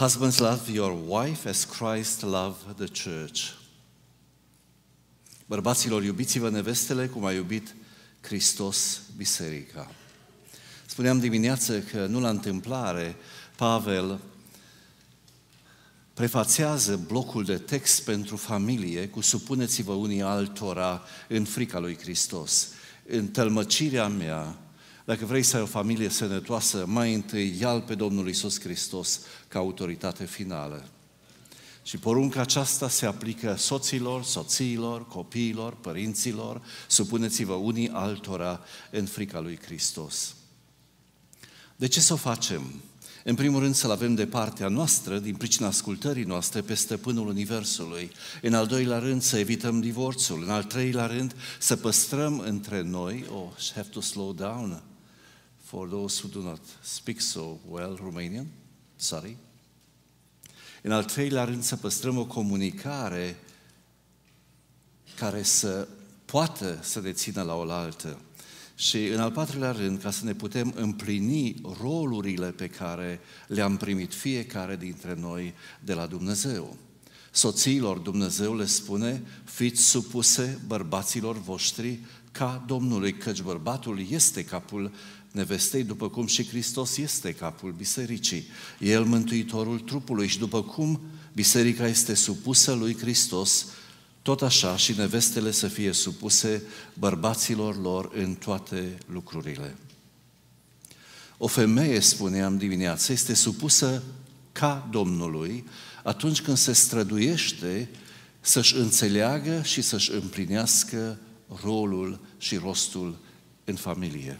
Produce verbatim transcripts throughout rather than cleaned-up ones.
Husbands, love your wife as Christ loved the church. Bărbaților, iubiți-vă nevestele cum a iubit Hristos biserica. Spuneam dimineață că nu la întâmplare Pavel prefațează blocul de text pentru familie cu supuneți-vă unii altora în frica lui Hristos. În tălmăcirea mea, dacă vrei să ai o familie sănătoasă, mai întâi ia-L pe Domnul Iisus Hristos ca autoritate finală. Și porunca aceasta se aplică soților, soțiilor, copiilor, părinților, supuneți-vă unii altora în frica lui Hristos. De ce să o facem? În primul rând să-L avem de partea noastră, din pricina ascultării noastre pe Stăpânul Universului. În al doilea rând să evităm divorțul. În al treilea rând să păstrăm între noi, oh, I have to slow down for those who do not speak so well Romanian, sorry. În al treilea rând să păstrăm o comunicare care să poată să ne țină la oaltă. Și în al patrulea rând, ca să ne putem împlini rolurile pe care le-am primit fiecare dintre noi de la Dumnezeu. Soțiilor, Dumnezeu le spune, fiți supuse bărbaților voștri ca Domnului, căci bărbatul este capul nevestei, după cum și Hristos este capul bisericii. El mântuitorul trupului și după cum biserica este supusă lui Hristos, tot așa și nevestele să fie supuse bărbaților lor în toate lucrurile. O femeie, spuneam dimineață, este supusă ca Domnului atunci când se străduiește să-și înțeleagă și să-și împlinească rolul și rostul în familie.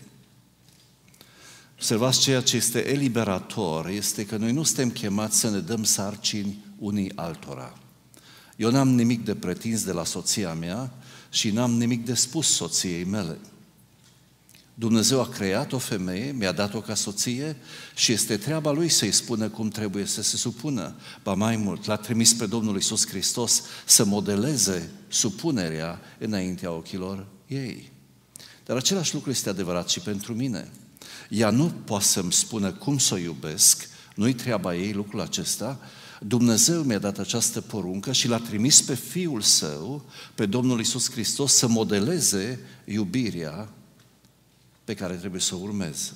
Observați, ceea ce este eliberator este că noi nu suntem chemați să ne dăm sarcini unii altora. Eu n-am nimic de pretins de la soția mea și n-am nimic de spus soției mele. Dumnezeu a creat o femeie, mi-a dat-o ca soție și este treaba Lui să-i spună cum trebuie să se supună. Ba mai mult, L-a trimis pe Domnul Iisus Hristos să modeleze supunerea înaintea ochilor ei. Dar același lucru este adevărat și pentru mine. Ea nu poate să-mi spună cum să o iubesc, nu-i treaba ei lucrul acesta. Dumnezeu mi-a dat această poruncă și L-a trimis pe Fiul Său, pe Domnul Iisus Hristos, să modeleze iubirea pe care trebuie să o urmez.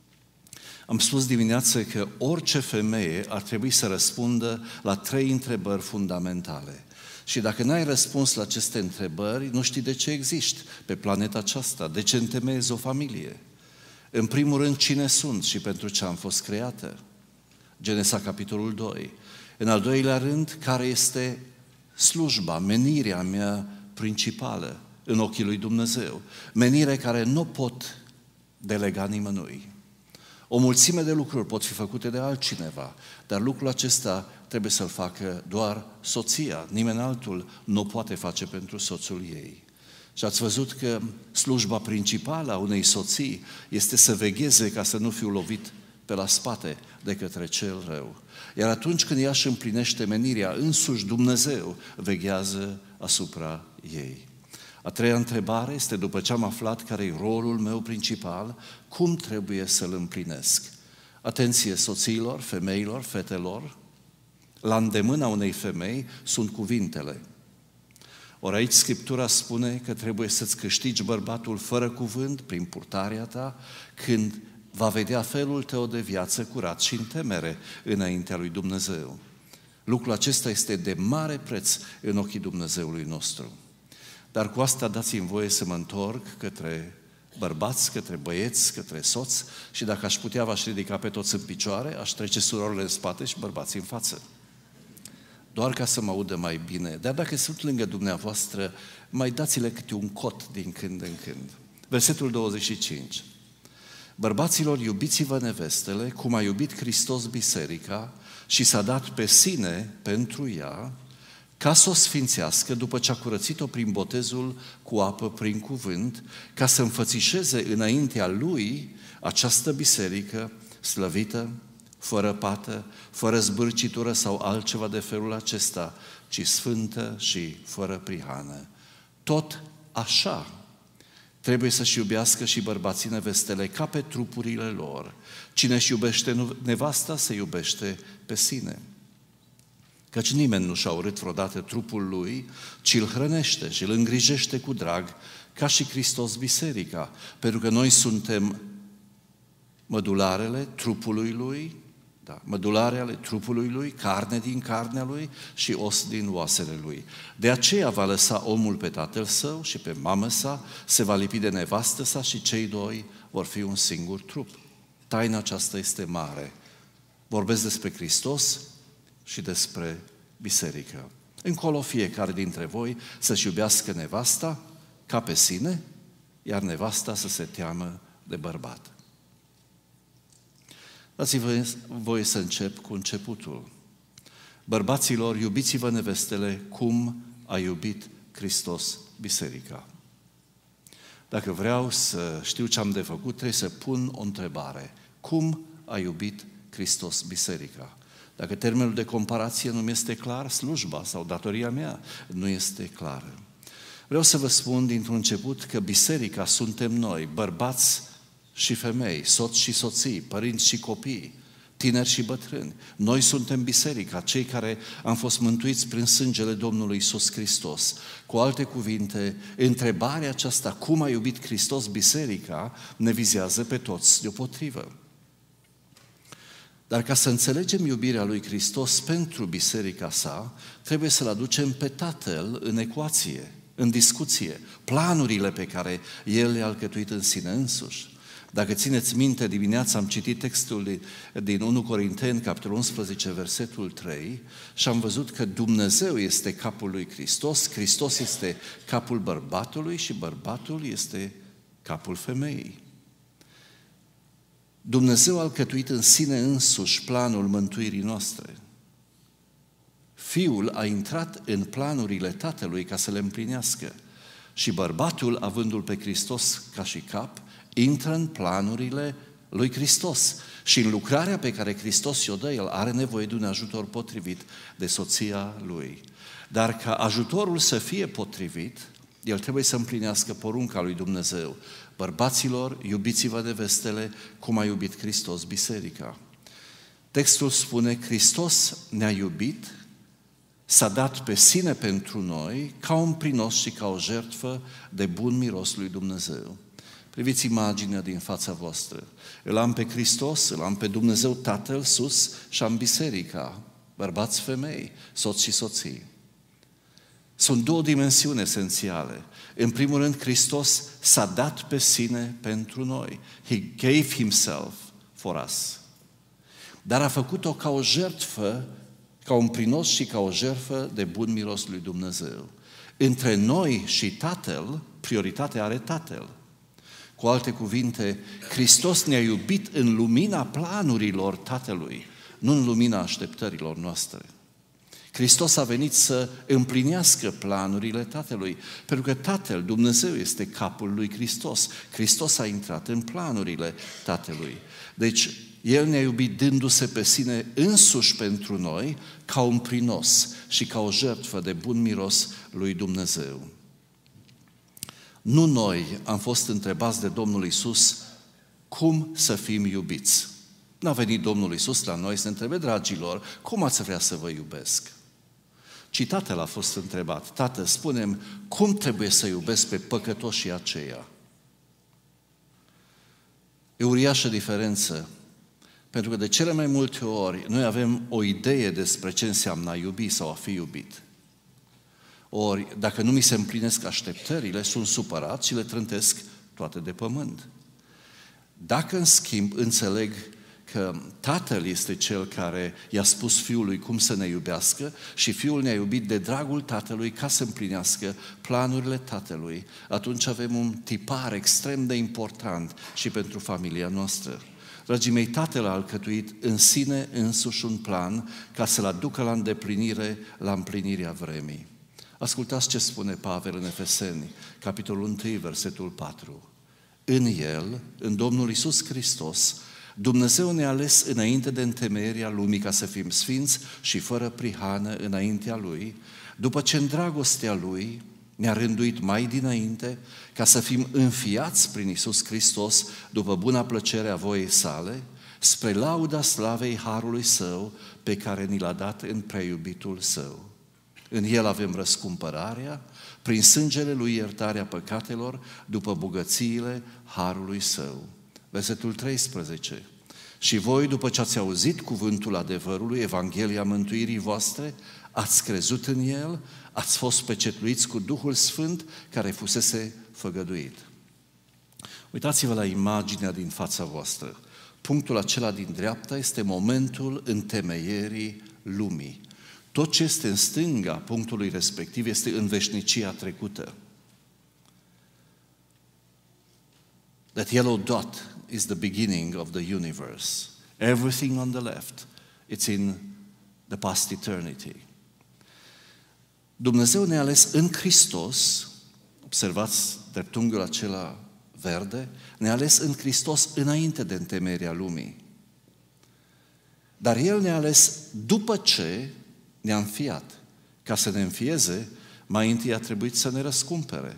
Am spus dimineață că orice femeie ar trebui să răspundă la trei întrebări fundamentale. Și dacă n-ai răspuns la aceste întrebări, nu știi de ce existi pe planeta aceasta, de ce întemeiezi o familie. În primul rând, cine sunt și pentru ce am fost creată? Genesa, capitolul doi. În al doilea rând, care este slujba, menirea mea principală în ochii lui Dumnezeu? Menire care nu pot delega nimănui. O mulțime de lucruri pot fi făcute de altcineva, dar lucrul acesta trebuie să-l facă doar soția. Nimeni altul nu poate face pentru soțul ei. Și ați văzut că slujba principală a unei soții este să vegheze ca să nu fiu lovit pe la spate de către cel rău. Iar atunci când ea își împlinește menirea, însuși Dumnezeu veghează asupra ei. A treia întrebare este, după ce am aflat care e rolul meu principal, cum trebuie să-l împlinesc? Atenție soțiilor, femeilor, fetelor, la îndemâna unei femei sunt cuvintele. Ori aici Scriptura spune că trebuie să-ți câștigi bărbatul fără cuvânt, prin purtarea ta, când va vedea felul tău de viață curat și în temere înaintea lui Dumnezeu. Lucrul acesta este de mare preț în ochii Dumnezeului nostru. Dar cu asta dați-mi voie să mă întorc către bărbați, către băieți, către soți și dacă aș putea v-aș ridica pe toți în picioare, aș trece surorile în spate și bărbații în față. Doar ca să mă audă mai bine. Dar dacă sunt lângă dumneavoastră, mai dați-le câte un cot din când în când. Versetul douăzeci și cinci. Bărbaților, iubiți-vă nevestele, cum a iubit Hristos biserica și s-a dat pe sine pentru ea, ca să o sfințească după ce a curățit-o prin botezul cu apă prin cuvânt, ca să înfățișeze înaintea lui această biserică slăvită, fără pată, fără zbârcitură sau altceva de felul acesta, ci sfântă și fără prihană. Tot așa Trebuie să-și iubească și bărbații nevestele ca pe trupurile lor. Cine își iubește nevasta, se iubește pe sine. Căci nimeni nu și-a urât vreodată trupul lui, ci îl hrănește și îl îngrijește cu drag, ca și Hristos biserica, pentru că noi suntem mădularele trupului lui, da, mădulare ale trupului lui, carne din carnea lui și os din oasele lui. De aceea va lăsa omul pe tatăl său și pe mamă sa, se va lipi de nevastă sa și cei doi vor fi un singur trup. Taina aceasta este mare. Vorbesc despre Hristos și despre biserică. Încolo fiecare dintre voi să-și iubească nevasta ca pe sine, iar nevasta să se teamă de bărbat. Dați-vă voie să încep cu începutul. Bărbaților, iubiți-vă nevestele cum a iubit Hristos biserica. Dacă vreau să știu ce am de făcut, trebuie să pun o întrebare. Cum a iubit Hristos biserica? Dacă termenul de comparație nu mi este clar, slujba sau datoria mea nu este clară. Vreau să vă spun dintr-un început că biserica suntem noi, bărbați și femei, soți și soții, părinți și copii, tineri și bătrâni. Noi suntem biserica, cei care am fost mântuiți prin sângele Domnului Iisus Hristos. Cu alte cuvinte, întrebarea aceasta, cum a iubit Hristos biserica, ne vizează pe toți deopotrivă. Dar ca să înțelegem iubirea lui Hristos pentru biserica sa, trebuie să-L aducem pe Tatăl în ecuație, în discuție, planurile pe care El le-a alcătuit în sine însuși. Dacă țineți minte, dimineața am citit textul din unu Corinteni, capitolul unsprezece, versetul trei, și am văzut că Dumnezeu este capul lui Hristos, Hristos este capul bărbatului și bărbatul este capul femeii. Dumnezeu a alcătuit în sine însuși planul mântuirii noastre. Fiul a intrat în planurile Tatălui ca să le împlinească și bărbatul, avându-L pe Hristos ca și cap, intră în planurile lui Hristos și în lucrarea pe care Hristos i-o dă, el are nevoie de un ajutor potrivit de soția lui. Dar ca ajutorul să fie potrivit, el trebuie să împlinească porunca lui Dumnezeu. Bărbaților, iubiți-vă nevestele cum a iubit Hristos biserica. Textul spune, Hristos ne-a iubit, s-a dat pe sine pentru noi ca un prinos și ca o jertfă de bun miros lui Dumnezeu. Priviți imaginea din fața voastră. Îl am pe Hristos, îl am pe Dumnezeu Tatăl sus și am biserica, bărbați, femei, soți și soții. Sunt două dimensiuni esențiale. În primul rând, Hristos s-a dat pe sine pentru noi. He gave himself for us. Dar a făcut-o ca o jertfă, ca un prinos și ca o jertfă de bun miros lui Dumnezeu. Între noi și Tatăl, prioritatea are Tatăl. Cu alte cuvinte, Hristos ne-a iubit în lumina planurilor Tatălui, nu în lumina așteptărilor noastre. Hristos a venit să împlinească planurile Tatălui, pentru că Tatăl, Dumnezeu, este capul lui Hristos. Hristos a intrat în planurile Tatălui. Deci, El ne-a iubit dându-se pe sine însuși pentru noi ca un prinos și ca o jertfă de bun miros lui Dumnezeu. Nu noi am fost întrebați de Domnul Iisus cum să fim iubiți. N-a venit Domnul Iisus la noi să ne întrebe, dragilor, cum ați vrea să vă iubesc? Ci Tatăl a fost întrebat, Tată, spune-mi, cum trebuie să iubesc pe păcătoșii aceia? E uriașă diferență, pentru că de cele mai multe ori noi avem o idee despre ce înseamnă a iubi sau a fi iubit. Ori, dacă nu mi se împlinesc așteptările, sunt supărat și le trântesc toate de pământ. Dacă, în schimb, înțeleg că Tatăl este Cel care i-a spus Fiului cum să ne iubească și Fiul ne-a iubit de dragul Tatălui ca să împlinească planurile Tatălui, atunci avem un tipar extrem de important și pentru familia noastră. Dragii mei, Tatăl a alcătuit în sine însuși un plan ca să-L aducă la îndeplinire, la împlinirea vremii. Ascultați ce spune Pavel în Efeseni, capitolul unu, versetul patru. În El, în Domnul Iisus Hristos, Dumnezeu ne-a ales înainte de întemeierea lumii ca să fim sfinți și fără prihană înaintea Lui, după ce în dragostea Lui ne-a rânduit mai dinainte ca să fim înfiați prin Iisus Hristos după buna plăcere a voiei sale, spre lauda slavei harului Său pe care ni l-a dat în preiubitul Său. În El avem răscumpărarea, prin sângele Lui iertarea păcatelor, după bogățiile harului Său. Versetul treisprezece. Și voi, după ce ați auzit cuvântul adevărului, Evanghelia mântuirii voastre, ați crezut în El, ați fost pecetluiți cu Duhul Sfânt care fusese făgăduit. Uitați-vă la imaginea din fața voastră. Punctul acela din dreapta este momentul întemeierii lumii. Tot ce este în stânga punctului respectiv este în veșnicia trecută. That yellow dot is the beginning of the universe. Everything on the left, it's in the past eternity. Dumnezeu ne-a ales în Hristos, observați dreptunghiul acela verde, ne-a ales în Hristos înainte de întemeierea lumii. Dar El ne-a ales după ce ne-a înfiat. Ca să ne înfieze, mai întâi a trebuit să ne răscumpere,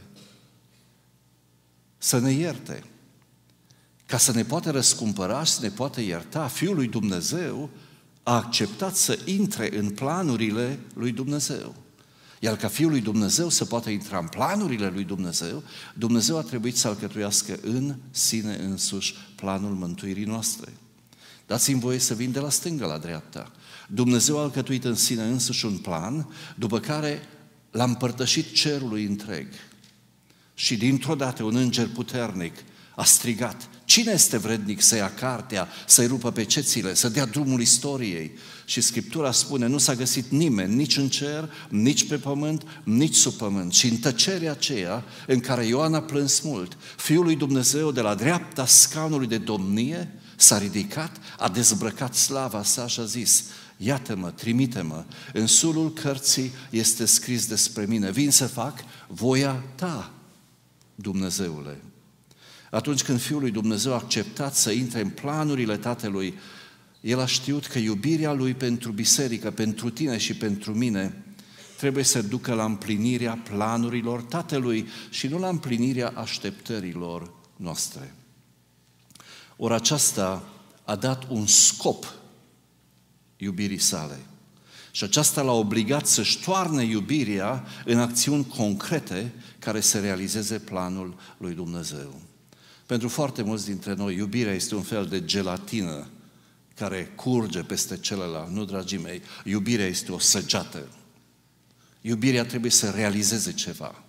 să ne ierte. Ca să ne poată răscumpăra și să ne poată ierta, Fiul lui Dumnezeu a acceptat să intre în planurile lui Dumnezeu. Iar ca Fiul lui Dumnezeu să poată intra în planurile lui Dumnezeu, Dumnezeu a trebuit să alcătuiască în sine însuși planul mântuirii noastre. Dați-mi voie să vin de la stânga la dreapta. Dumnezeu a alcătuit în sine însuși un plan, după care l-a împărtășit cerului întreg. Și dintr-o dată un înger puternic a strigat: cine este vrednic să ia cartea, să-i rupă pecețile, să dea drumul istoriei? Și Scriptura spune, nu s-a găsit nimeni, nici în cer, nici pe pământ, nici sub pământ. Și în tăcerea aceea, în care Ioan a plâns mult, Fiul lui Dumnezeu de la dreapta scaunului de domnie s-a ridicat, a dezbrăcat slava sa și a zis: iată-mă, trimite-mă, în sulul cărții este scris despre mine, vin să fac voia ta, Dumnezeule. Atunci când Fiul lui Dumnezeu a acceptat să intre în planurile Tatălui, El a știut că iubirea Lui pentru biserică, pentru tine și pentru mine, trebuie să ducă la împlinirea planurilor Tatălui și nu la împlinirea așteptărilor noastre. Ori aceasta a dat un scop iubirii sale. Și aceasta l-a obligat să-și toarne iubirea în acțiuni concrete care să realizeze planul lui Dumnezeu. Pentru foarte mulți dintre noi, iubirea este un fel de gelatină care curge peste celălalt. Nu, dragii mei, iubirea este o săgeată. Iubirea trebuie să realizeze ceva.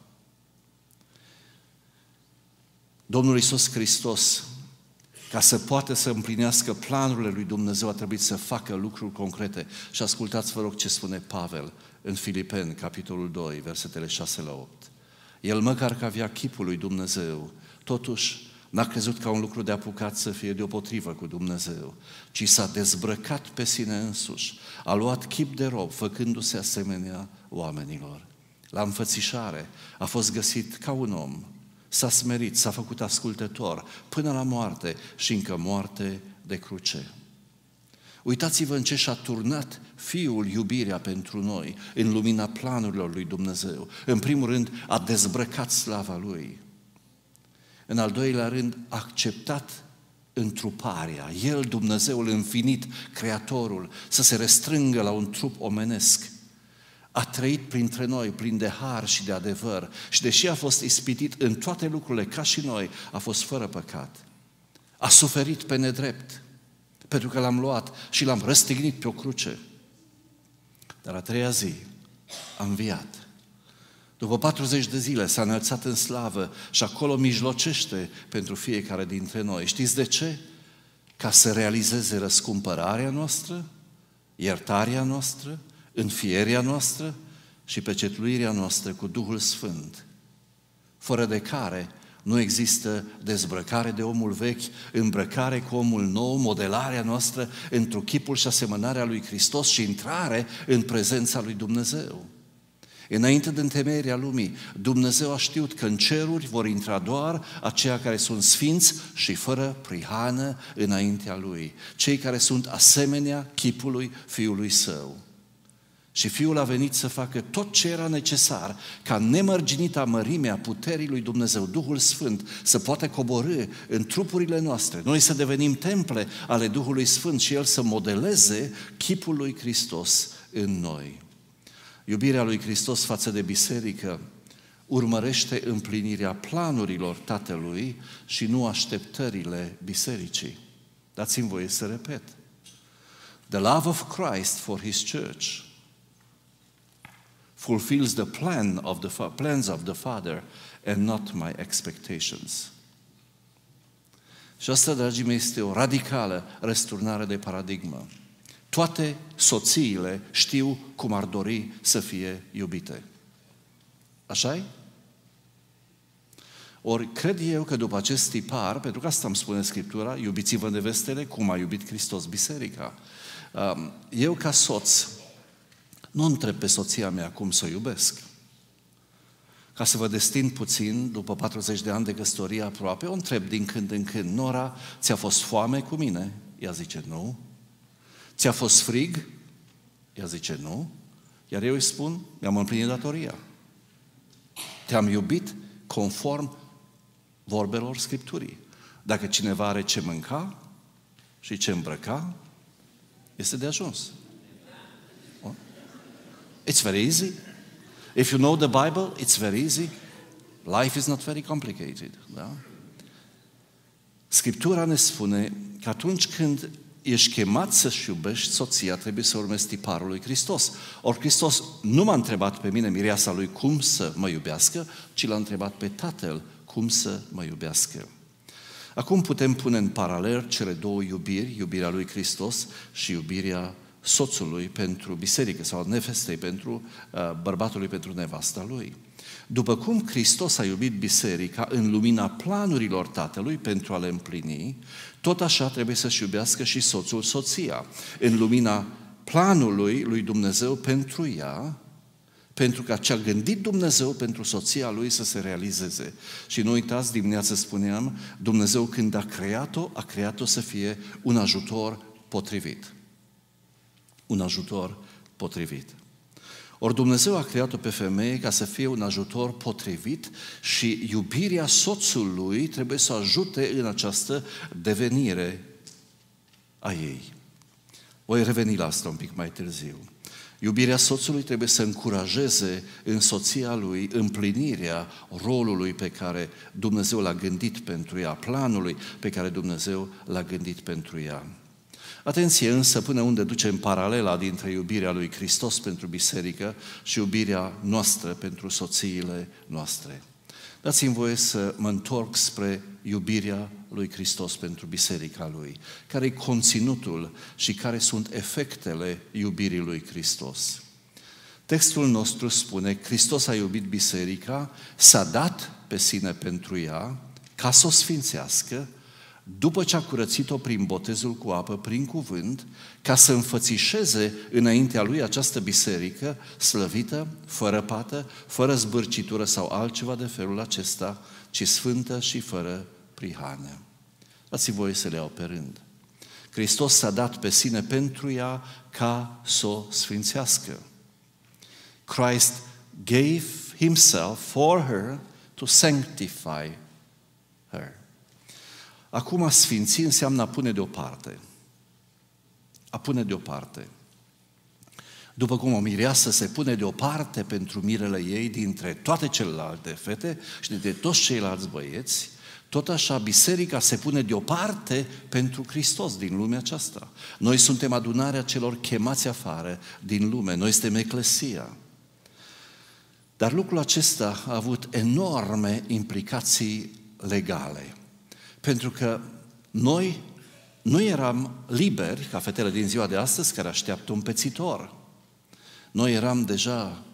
Domnul Iisus Hristos, ca să poată să împlinească planurile lui Dumnezeu, a trebuit să facă lucruri concrete. Și ascultați, vă rog, ce spune Pavel în Filipeni, capitolul doi, versetele șase la opt. El, măcar că avea chipul lui Dumnezeu, totuși n-a crezut ca un lucru de apucat să fie deopotrivă cu Dumnezeu, ci s-a dezbrăcat pe sine însuși, a luat chip de rob, făcându-se asemenea oamenilor. La înfățișare a fost găsit ca un om, s-a smerit, s-a făcut ascultător până la moarte și încă moarte de cruce. Uitați-vă în ce și-a turnat Fiul iubirea pentru noi în lumina planurilor lui Dumnezeu. În primul rând, a dezbrăcat slava Lui. În al doilea rând, a acceptat întruparea. El, Dumnezeul infinit, Creatorul, să se restrângă la un trup omenesc. A trăit printre noi, plin de har și de adevăr. Și deși a fost ispitit în toate lucrurile, ca și noi, a fost fără păcat. A suferit pe nedrept, pentru că l-am luat și l-am răstignit pe o cruce. Dar a treia zi a înviat. După patruzeci de zile s-a înălțat în slavă și acolo mijlocește pentru fiecare dintre noi. Știți de ce? Ca să realizeze răscumpărarea noastră, iertarea noastră, înfierea noastră și pecetluirea noastră cu Duhul Sfânt, fără de care nu există dezbrăcare de omul vechi, îmbrăcare cu omul nou, modelarea noastră într-o chipul și asemănarea lui Hristos și intrare în prezența lui Dumnezeu. Înainte de întemeierea lumii, Dumnezeu a știut că în ceruri vor intra doar aceia care sunt sfinți și fără prihană înaintea Lui, cei care sunt asemenea chipului Fiului Său. Și Fiul a venit să facă tot ce era necesar ca nemărginita mărimea puterii lui Dumnezeu, Duhul Sfânt, să poată coborî în trupurile noastre. Noi să devenim temple ale Duhului Sfânt și El să modeleze chipul lui Hristos în noi. Iubirea lui Hristos față de biserică urmărește împlinirea planurilor Tatălui și nu așteptările bisericii. Dați-mi voie să repet. The love of Christ for His church fulfills the plan of the plans of the Father and not my expectations. Și asta, dragii mei, este o radicală răsturnare de paradigmă. Toate soțiile știu cum ar dori să fie iubite. Așa-i? Ori cred eu că după acest tipar, pentru că asta îmi spune Scriptura, iubiți-vă nevestele cum a iubit Hristos biserica. Eu ca soț nu întreb pe soția mea cum să o iubesc. Ca să vă destin puțin, după patruzeci de ani de căsătorie aproape, o întreb din când în când: Nora, ți-a fost foame cu mine? Ea zice nu. Ți-a fost frig? Ea zice nu. Iar eu îi spun: mi-am împlinit datoria. Te-am iubit conform vorbelor Scripturii. Dacă cineva are ce mânca și ce îmbrăca, este de ajuns. It's very easy. If you know the Bible, it's very easy. Life is not very complicated. Da? Scriptura ne spune că atunci când ești chemat să-și iubești soția, trebuie să urmezi tiparul lui Hristos. Ori Hristos nu m-a întrebat pe mine, mireasa lui, cum să mă iubească, ci l-a întrebat pe Tatăl cum să mă iubească. Acum putem pune în paralel cele două iubiri, iubirea lui Hristos și iubirea soțului pentru biserică sau nevestei pentru uh, bărbatului pentru nevasta lui. După cum Hristos a iubit biserica în lumina planurilor Tatălui pentru a le împlini, tot așa trebuie să-și iubească și soțul soția, în lumina planului lui Dumnezeu pentru ea, pentru ca ce a gândit Dumnezeu pentru soția lui să se realizeze. Și nu uitați, dimineața spuneam, Dumnezeu când a creat-o, a creat-o să fie un ajutor potrivit. Un ajutor potrivit. Ori Dumnezeu a creat-o pe femeie ca să fie un ajutor potrivit și iubirea soțului trebuie să ajute în această devenire a ei. Voi reveni la asta un pic mai târziu. Iubirea soțului trebuie să încurajeze în soția lui împlinirea rolului pe care Dumnezeu l-a gândit pentru ea, planului pe care Dumnezeu l-a gândit pentru ea. Atenție însă până unde ducem paralela dintre iubirea lui Hristos pentru biserică și iubirea noastră pentru soțiile noastre. Dați-mi voie să mă întorc spre iubirea lui Hristos pentru biserica lui. Care e conținutul și care sunt efectele iubirii lui Hristos? Textul nostru spune: Hristos a iubit biserica, s-a dat pe sine pentru ea, ca să o sfințească, după ce a curățit-o prin botezul cu apă, prin cuvânt, ca să înfățișeze înaintea lui această biserică slăvită, fără pată, fără zbârcitură sau altceva de felul acesta, ci sfântă și fără prihană. Dați-mi voie să le iau pe rând. Hristos s-a dat pe sine pentru ea ca să o sfințească. Christ gave himself for her to sanctify her. Acum, a sfinți înseamnă a pune deoparte. A pune deoparte. După cum o mireasă se pune deoparte pentru mirele ei dintre toate celelalte fete și dintre toți ceilalți băieți, tot așa biserica se pune deoparte pentru Hristos din lumea aceasta. Noi suntem adunarea celor chemați afară din lume, noi suntem eclesia. Dar lucrul acesta a avut enorme implicații legale. Pentru că noi nu eram liberi, ca fetele din ziua de astăzi, care așteaptă un pețitor. Noi eram deja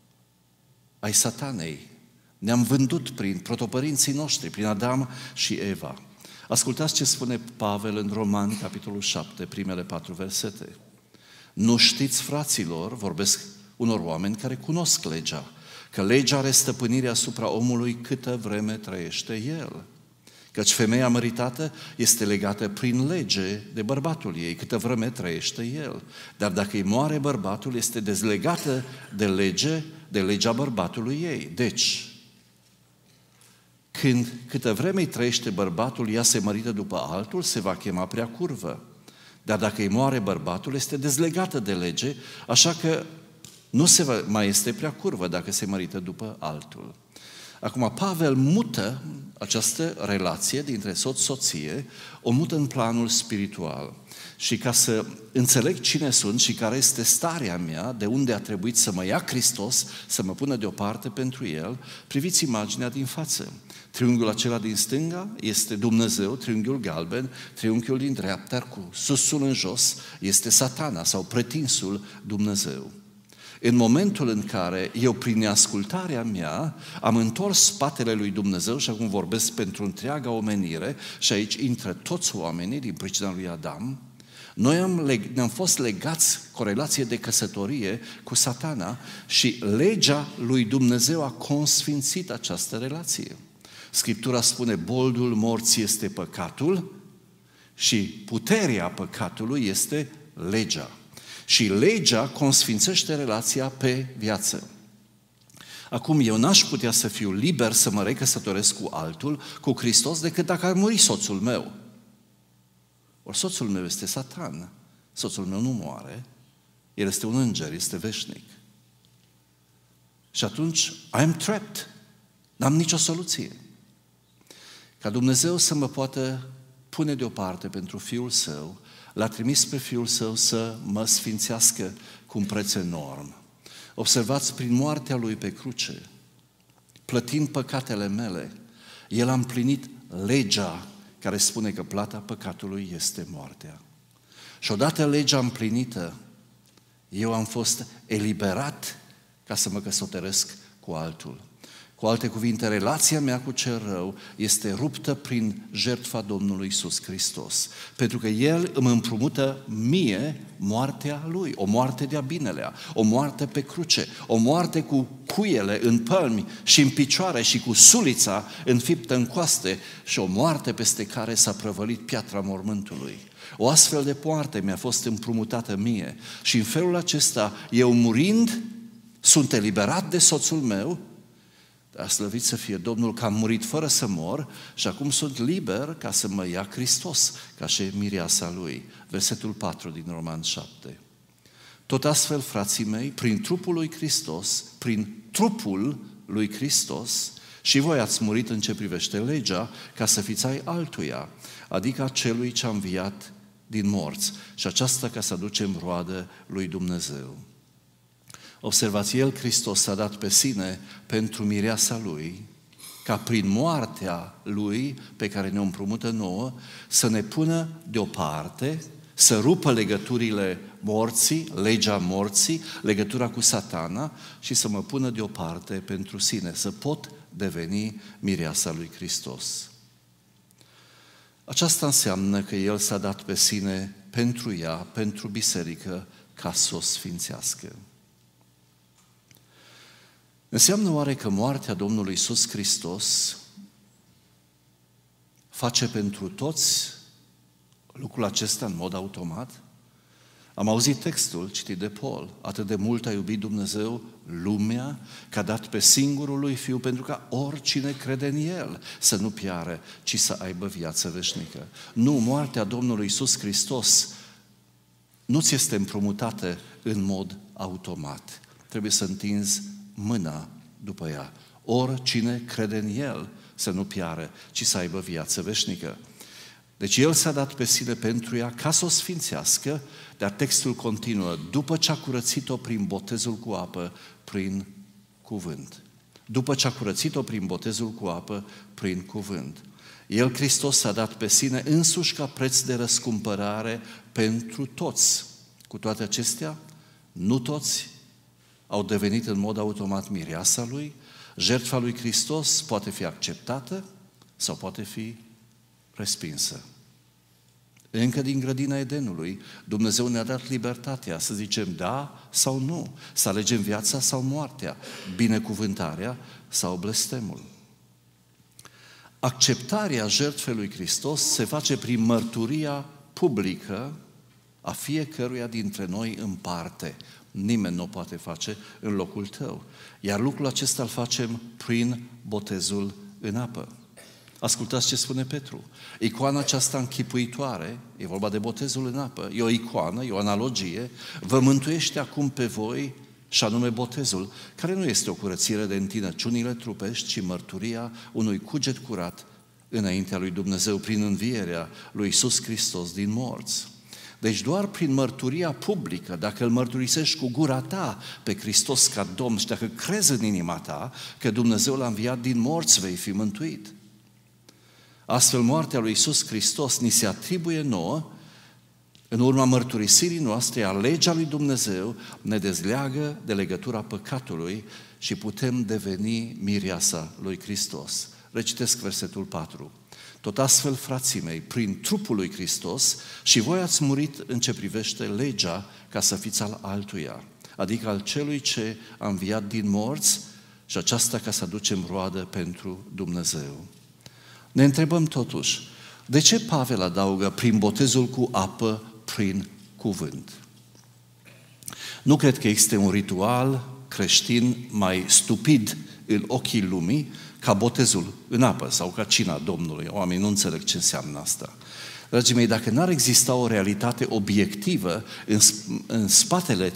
ai satanei. Ne-am vândut prin protopărinții noștri, prin Adam și Eva. Ascultați ce spune Pavel în Romani, capitolul șapte, primele patru versete. Nu știți, fraților, vorbesc unor oameni care cunosc legea, că legea are stăpânire asupra omului câtă vreme trăiește el. Căci femeia măritată este legată prin lege de bărbatul ei, câtă vreme trăiește el. Dar dacă îi moare bărbatul, este dezlegată de lege, de legea bărbatului ei. Deci, când câtă vreme îi trăiește bărbatul, ea se mărită după altul, se va chema prea curvă. Dar dacă îi moare bărbatul, este dezlegată de lege, așa că nu se va, mai este prea curvă dacă se mărită după altul. Acum, Pavel mută această relație dintre soț-soție, o mută în planul spiritual. Și ca să înțeleg cine sunt și care este starea mea, de unde a trebuit să mă ia Hristos, să mă pună deoparte pentru El, priviți imaginea din față. Triunghiul acela din stânga este Dumnezeu, triunghiul galben, triunghiul din dreapta cu susul în jos este Satana sau pretinsul Dumnezeu. În momentul în care eu, prin ascultarea mea, am întors spatele lui Dumnezeu și acum vorbesc pentru întreaga omenire și aici intră toți oamenii din pricina lui Adam, noi am leg- ne-am fost legați cu o relație de căsătorie cu Satana și legea lui Dumnezeu a consfințit această relație. Scriptura spune, boldul morții este păcatul și puterea păcatului este legea. Și legea consfințește relația pe viață. Acum, eu n-aș putea să fiu liber să mă recăsătoresc cu altul, cu Hristos, decât dacă ar muri soțul meu. Ori soțul meu este Satan. Soțul meu nu moare. El este un înger, este veșnic. Și atunci, I am trapped. N-am nicio soluție. Ca Dumnezeu să mă poată pune deoparte pentru Fiul Său, L-a trimis pe Fiul Său să mă sfințească cu un preț enorm. Observați, prin moartea Lui pe cruce, plătind păcatele mele, El a împlinit legea care spune că plata păcatului este moartea. Și odată legea împlinită, eu am fost eliberat ca să mă căsătoresc cu altul. Cu alte cuvinte, relația mea cu cel rău este ruptă prin jertfa Domnului Iisus Hristos. Pentru că El îmi împrumută mie moartea Lui, o moarte de-a binelea, o moarte pe cruce, o moarte cu cuiele în pălmi și în picioare și cu sulița înfiptă în coaste și o moarte peste care s-a prăvălit piatra mormântului. O astfel de moarte mi-a fost împrumutată mie și în felul acesta, eu murind, sunt eliberat de soțul meu. A slăvit să fie Domnul că am murit fără să mor și acum sunt liber ca să mă ia Hristos, ca și mireasa Lui. Versetul patru din Roman șapte. Tot astfel, frații mei, prin trupul lui Hristos, prin trupul lui Hristos, și voi ați murit în ce privește legea, ca să fiți ai altuia, adică a celui ce a înviat din morți, și aceasta ca să aducem roadă lui Dumnezeu. Observați, El, Hristos, s-a dat pe sine pentru mireasa Lui, ca prin moartea Lui, pe care ne-o împrumută nouă, să ne pună deoparte, să rupă legăturile morții, legea morții, legătura cu Satana și să mă pună deoparte pentru sine, să pot deveni mireasa lui Hristos. Aceasta înseamnă că El s-a dat pe sine pentru ea, pentru biserică, ca să o sfințească. Înseamnă oare că moartea Domnului Iisus Hristos face pentru toți lucrul acesta în mod automat? Am auzit textul citit de Paul. Atât de mult a iubit Dumnezeu lumea că a dat pe singurul lui Fiu pentru ca oricine crede în El să nu piară, ci să aibă viață veșnică. Nu, moartea Domnului Iisus Hristos nu ți este împrumutată în mod automat. Trebuie să întinzi mâna după ea. Oricine crede în El să nu piară, ci să aibă viață veșnică. Deci El s-a dat pe sine pentru ea ca să o sfințească, dar textul continuă, după ce a curățit-o prin botezul cu apă, prin cuvânt. După ce a curățit-o prin botezul cu apă, prin cuvânt. El, Hristos, s-a dat pe sine însuși ca preț de răscumpărare pentru toți. Cu toate acestea, nu toți au devenit în mod automat mireasa Lui. Jertfa lui Hristos poate fi acceptată sau poate fi respinsă. Încă din grădina Edenului, Dumnezeu ne-a dat libertatea să zicem da sau nu, să alegem viața sau moartea, binecuvântarea sau blestemul. acceptarea jertfei lui Hristos se face prin mărturia publică a fiecăruia dintre noi în parte. Nimeni nu o poate face în locul tău. Iar lucrul acesta îl facem prin botezul în apă. Ascultați ce spune Petru. Icoana aceasta închipuitoare, e vorba de botezul în apă, e o icoană, e o analogie, vă mântuiește acum pe voi, și anume botezul, care nu este o curățire de întinăciunile trupești, ci mărturia unui cuget curat înaintea lui Dumnezeu prin învierea lui Iisus Hristos din morți. Deci doar prin mărturia publică, dacă îl mărturisești cu gura ta pe Hristos ca Domn și dacă crezi în inima ta că Dumnezeu l-a înviat din morți, vei fi mântuit. Astfel, moartea lui Iisus Hristos ni se atribuie nouă, în urma mărturisirii noastre, a legea lui Dumnezeu ne dezleagă de legătura păcatului și putem deveni mireasa lui Hristos. Recitesc versetul patru. Tot astfel, frații mei, prin trupul lui Hristos și voi ați murit în ce privește legea ca să fiți al altuia, adică al celui ce a înviat din morți și aceasta ca să aducem roadă pentru Dumnezeu. Ne întrebăm totuși, de ce Pavel adaugă prin botezul cu apă, prin cuvânt? Nu cred că există un ritual creștin mai stupid în ochii lumii ca botezul în apă sau ca cina Domnului. Oamenii nu înțeleg ce înseamnă asta. Dragii mei, dacă n-ar exista o realitate obiectivă în, în spatele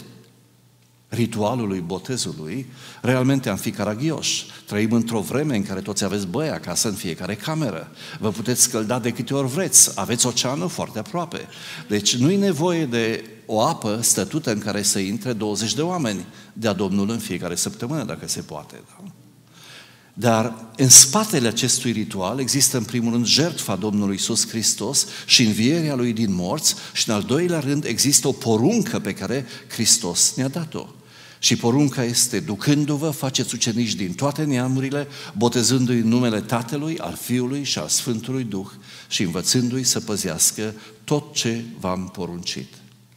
ritualului botezului, realmente am fi caragioși. Trăim într-o vreme în care toți aveți băi acasă în fiecare cameră. Vă puteți scălda de câte ori vreți. Aveți oceanul foarte aproape. Deci nu-i nevoie de o apă stătută în care să intre douăzeci de oameni de-a Domnului în fiecare săptămână, dacă se poate. Da? Dar în spatele acestui ritual există în primul rând jertfa Domnului Iisus Hristos și învierea Lui din morți și în al doilea rând există o poruncă pe care Hristos ne-a dat-o. Și porunca este, ducându-vă, faceți ucenici din toate neamurile, botezându-i în numele Tatălui, al Fiului și al Sfântului Duh și învățându-i să păzească tot ce v-am poruncit.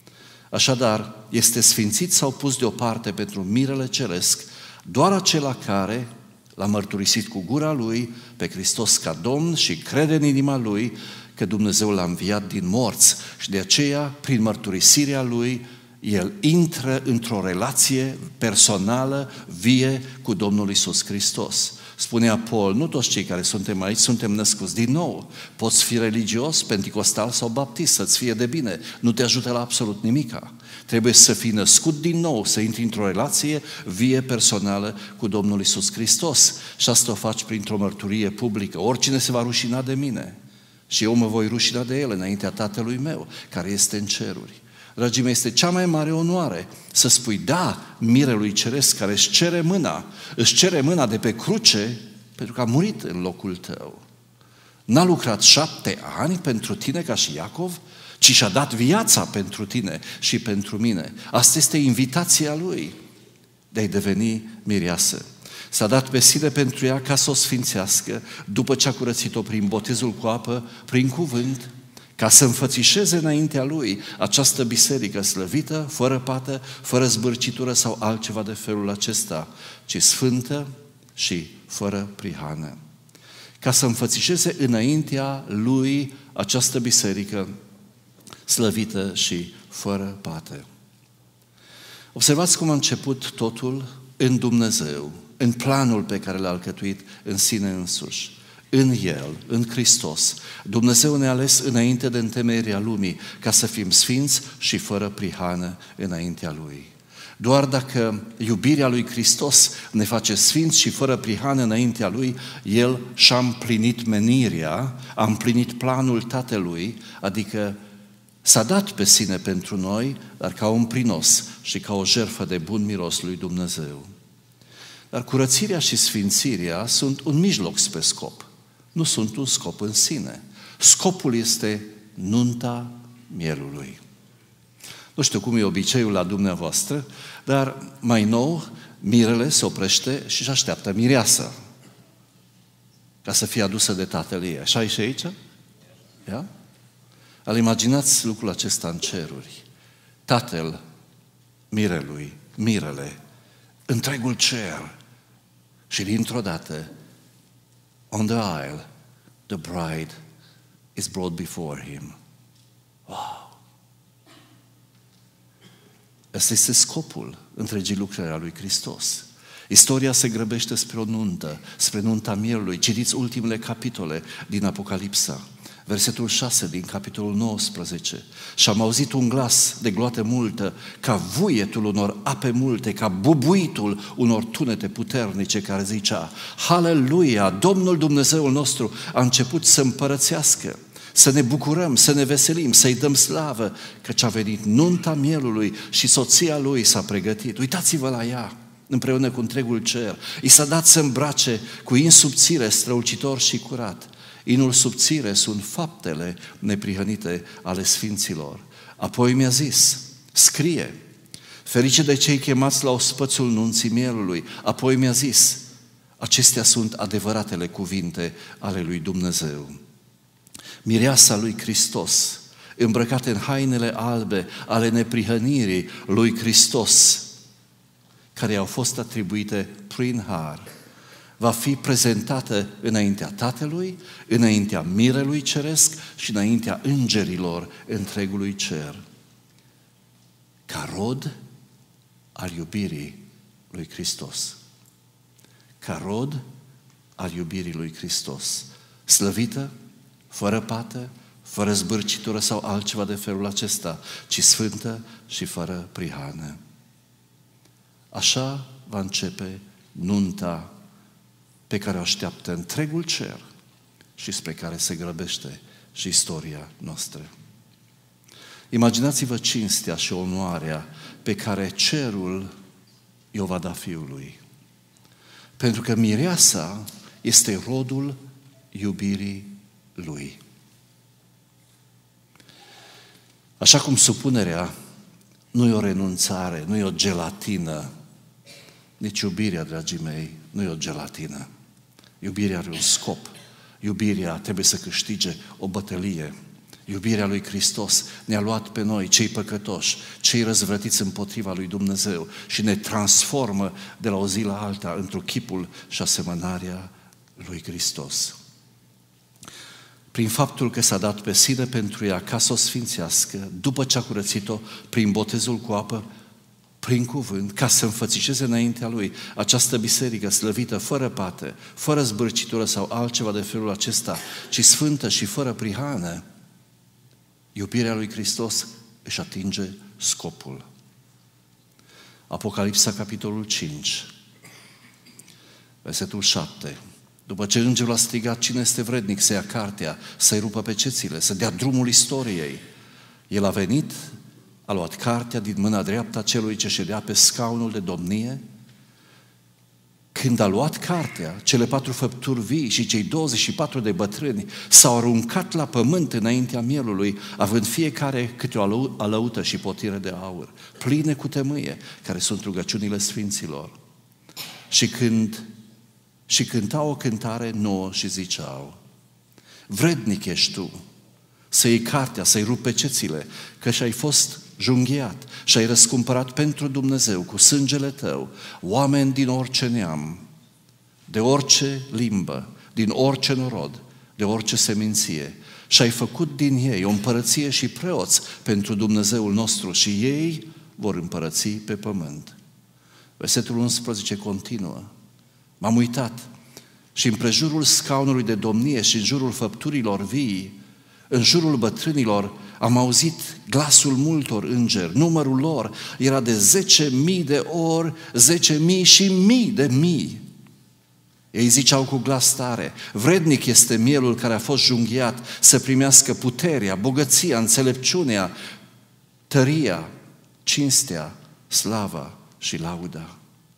Așadar, este sfințit sau pus deoparte pentru mirele ceresc doar acela care l-a mărturisit cu gura lui pe Hristos ca Domn și crede în inima lui că Dumnezeu l-a înviat din morți și de aceea, prin mărturisirea lui, el intră într-o relație personală, vie cu Domnul Iisus Hristos. Spunea Paul, nu toți cei care suntem aici suntem născuți din nou. Poți fi religios, penticostal sau baptist, să-ți fie de bine. Nu te ajută la absolut nimica. Trebuie să fii născut din nou, să intri într-o relație vie personală cu Domnul Iisus Hristos. Și asta o faci printr-o mărturie publică. Oricine se va rușina de mine și eu mă voi rușina de el înaintea Tatălui meu, care este în ceruri. Dragii mei, este cea mai mare onoare să spui da mirelui ceresc care își cere mâna, își cere mâna de pe cruce pentru că a murit în locul tău. N-a lucrat șapte ani pentru tine ca și Iacov, ci și-a dat viața pentru tine și pentru mine. Asta este invitația lui de a-i deveni mireasă. S-a dat pe sine pentru ea ca să o sfințească după ce a curățit-o prin botezul cu apă, prin cuvânt, ca să înfățișeze înaintea lui această biserică slăvită, fără pată, fără zbârcitură sau altceva de felul acesta, ci sfântă și fără prihană. Ca să înfățișeze înaintea lui această biserică slăvită și fără pată. Observați cum a început totul în Dumnezeu, în planul pe care l-a alcătuit în sine însuși. În El, în Hristos, Dumnezeu ne-a ales înainte de întemeierea lumii ca să fim sfinți și fără prihană înaintea Lui. Doar dacă iubirea lui Hristos ne face sfinți și fără prihană înaintea Lui, El și-a împlinit menirea, a împlinit planul Tatălui, adică s-a dat pe sine pentru noi, dar ca un prinos și ca o jertfă de bun miros lui Dumnezeu. Dar curățirea și sfințirea sunt un mijloc spre scop. Nu sunt un scop în sine. Scopul este nunta mielului. Nu știu cum e obiceiul la dumneavoastră, dar mai nou mirele se oprește și își așteaptă mireasa ca să fie adusă de tatăl ei. Așa e și aici? Ia? Al imaginați lucrul acesta în ceruri. Tatăl mirelui, mirele, întregul cer și dintr-o dată on the aisle, the bride is brought before him. Wow! Ăsta este scopul întregii lucrări a lui Hristos. Istoria se grăbește spre o nuntă, spre nunta mielului. Citiți ultimele capitole din Apocalipsa. Versetul șase din capitolul nouăsprezece. Și am auzit un glas de gloată multă, ca vuietul unor ape multe, ca bubuitul unor tunete puternice, care zicea: Haleluia! Domnul Dumnezeul nostru a început să împărățească, să ne bucurăm, să ne veselim, să-i dăm slavă, căci a venit nunta mielului și soția lui s-a pregătit. Uitați-vă la ea, împreună cu întregul cer. I s-a dat să îmbrace cu in subțire, strălucitor și curat. Inul subțire sunt faptele neprihănite ale sfinților. Apoi mi-a zis: scrie, ferice de cei chemați la ospățul nunții mielului. Apoi mi-a zis: acestea sunt adevăratele cuvinte ale lui Dumnezeu. Mireasa lui Hristos, îmbrăcată în hainele albe ale neprihănirii lui Hristos, care au fost atribuite prin har, va fi prezentată înaintea Tatălui, înaintea mirelui ceresc și înaintea îngerilor întregului cer, ca rod al iubirii lui Hristos. Ca rod al iubirii lui Hristos, slăvită, fără pată, fără zbârcitură sau altceva de felul acesta, ci sfântă și fără prihană. Așa va începe nunta pe care o așteaptă întregul cer și spre care se grăbește și istoria noastră. Imaginați-vă cinstea și onoarea pe care cerul i-o va da Fiului. Pentru că mireasa este rodul iubirii Lui. Așa cum supunerea nu e o renunțare, nu e o gelatină, nici iubirea, dragii mei, nu e o gelatină. Iubirea are un scop. Iubirea trebuie să câștige o bătălie. Iubirea lui Hristos ne-a luat pe noi, cei păcătoși, cei răzvrătiți împotriva lui Dumnezeu, și ne transformă de la o zi la alta într-o chipul și asemănarea lui Hristos. Prin faptul că s-a dat pe sine pentru ea ca să o sfințească, după ce a curățit-o prin botezul cu apă, prin cuvânt, ca să înfățișeze înaintea Lui această biserică slăvită, fără pată, fără zbârcitură sau altceva de felul acesta, ci sfântă și fără prihană, iubirea lui Hristos își atinge scopul. Apocalipsa, capitolul cinci, versetul șapte. După ce îngerul a strigat: cine este vrednic să ia cartea, să-i rupă pe cețile, să dea drumul istoriei, el a venit, a luat cartea din mâna dreaptă a celui ce ședea pe scaunul de domnie. Când a luat cartea, cele patru făpturi vii și cei douăzeci și patru de bătrâni s-au aruncat la pământ înaintea mielului, având fiecare câte o alăută și potire de aur, pline cu tămâie, care sunt rugăciunile sfinților. Și când și cântau o cântare nouă și ziceau: vrednic ești tu să iei cartea, să-i rupi pe cețile, că și-ai fost junghiat și ai răscumpărat pentru Dumnezeu cu sângele tău oameni din orice neam, de orice limbă, din orice norod, de orice seminție, și ai făcut din ei o împărăție și preoți pentru Dumnezeul nostru, și ei vor împărăți pe pământ. Versetul unsprezece continuă: m-am uitat și împrejurul scaunului de domnie și în jurul făpturilor vii, în jurul bătrânilor, am auzit glasul multor îngeri. Numărul lor era de zece mii de ori, zece mii și mii de mii. Ei ziceau cu glas tare: vrednic este mielul care a fost junghiat să primească puterea, bogăția, înțelepciunea, tăria, cinstea, slava și lauda.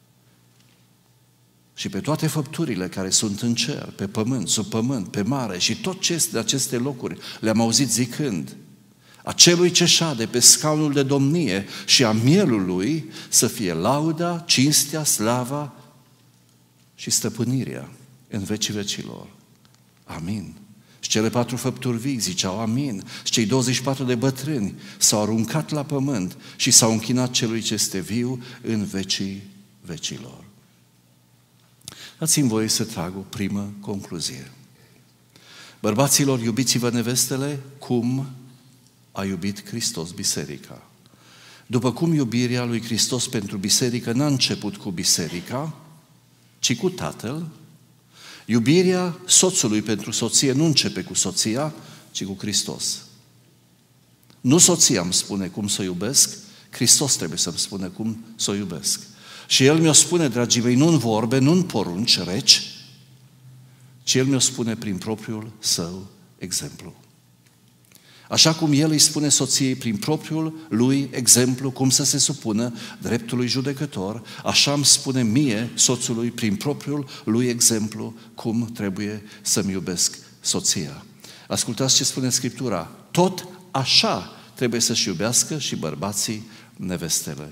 Și pe toate făpturile care sunt în cer, pe pământ, sub pământ, pe mare și tot ce este de aceste locuri, le-am auzit zicând: acelui ce șade pe scaunul de domnie și a mielului să fie lauda, cinstea, slava și stăpânirea în vecii vecilor. Amin. Și cele patru făpturi vii ziceau amin. Și cei douăzeci și patru de bătrâni s-au aruncat la pământ și s-au închinat celui ce este viu în vecii vecilor. Dați-mi voie să trag o primă concluzie. Bărbaților, iubiți-vă nevestele cum a iubit Hristos biserica. După cum iubirea lui Hristos pentru biserică n-a început cu biserica, ci cu Tatăl, iubirea soțului pentru soție nu începe cu soția, ci cu Hristos. Nu soția îmi spune cum să o iubesc, Hristos trebuie să-mi spună cum să o iubesc. Și El mi-o spune, dragii mei, nu în vorbe, nu în porunci reci, ci El mi-o spune prin propriul Său exemplu. Așa cum El îi spune soției prin propriul lui exemplu cum să se supună dreptului judecător, așa îmi spune mie, soțului, prin propriul lui exemplu cum trebuie să-mi iubesc soția. Ascultați ce spune Scriptura. Tot așa trebuie să-și iubească și bărbații nevestele.